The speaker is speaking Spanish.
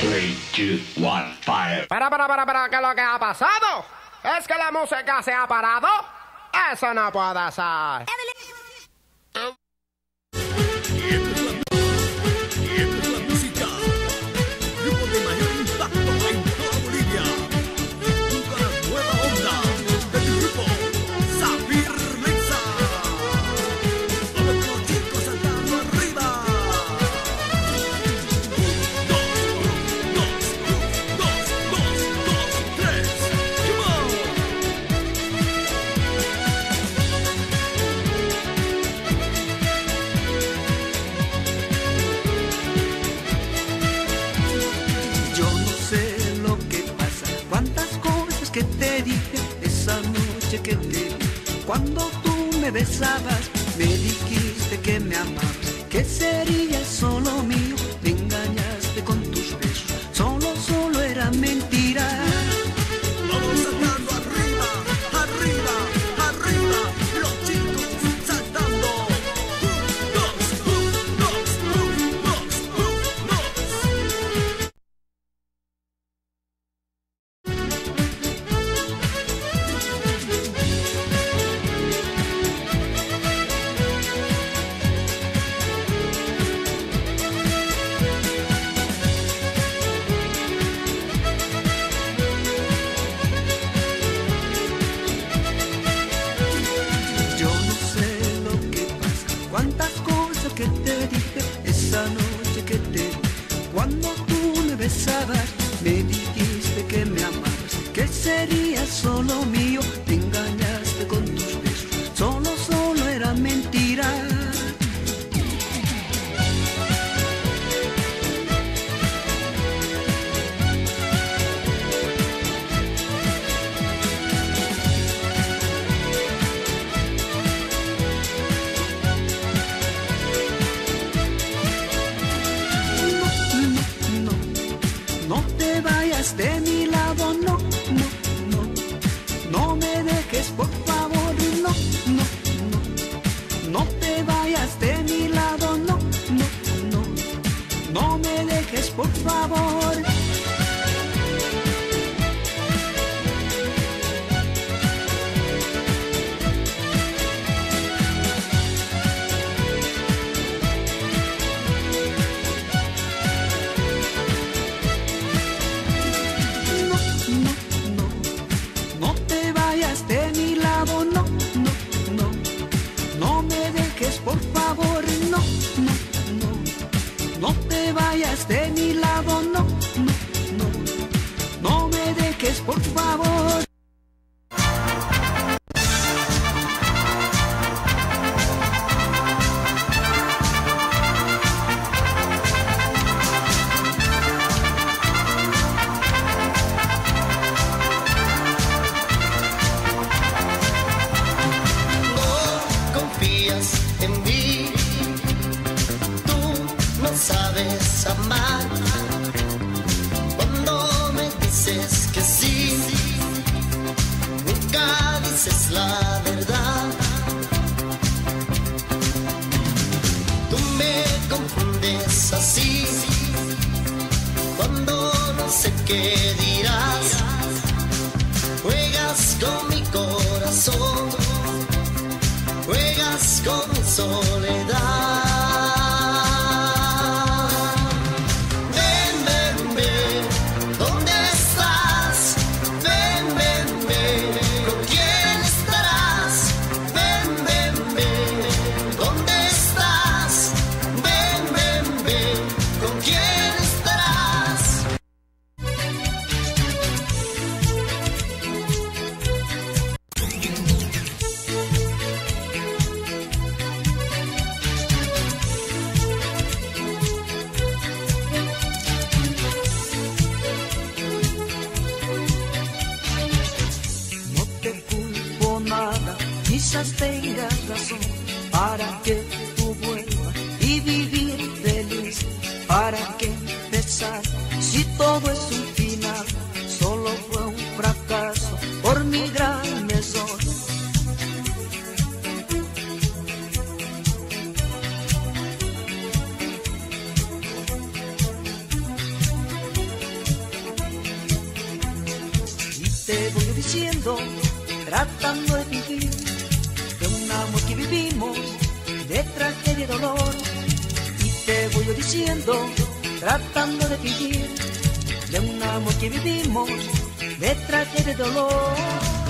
3, 2, 1, fire. Para, ¿qué es lo que ha pasado? ¿Es que la música se ha parado? Eso no puede ser. Que te dije esa noche que te vi. Cuando tú me besabas, me dijiste que me amabas, que serías solo mío. Me engañaste con tus besos, solo era mentira. Vamos saltando arriba, arriba, arriba, los chicos saltando. Que te dije esa noche que te vi. Cuando tú me besabas, me dijiste que me amabas, que serías solo mío. Te engañaste con tus besos, solo era mentira. De mi lado, no me dejes, por favor, no te vayas de mi lado, no me dejes, por favor. De mi lado, no me dejes, por favor, no te vayas de mi lado, no me dejes, por favor. Sabes amar cuando me dices que sí, nunca dices la verdad. Tú me confundes así cuando no sé qué dirás. Juegas con mi corazón, juegas con mi soledad. Quizás tengas razón para que tú vuelvas y vivir feliz. ¿Para qué empezar si todo es un final? Solo fue un fracaso por mi gran error. diciendo, tratando de fingir, de un amor que vivimos, de tragedia y dolor. Y te voy yo diciendo, tratando de fingir, de un amor que vivimos, de tragedia y dolor.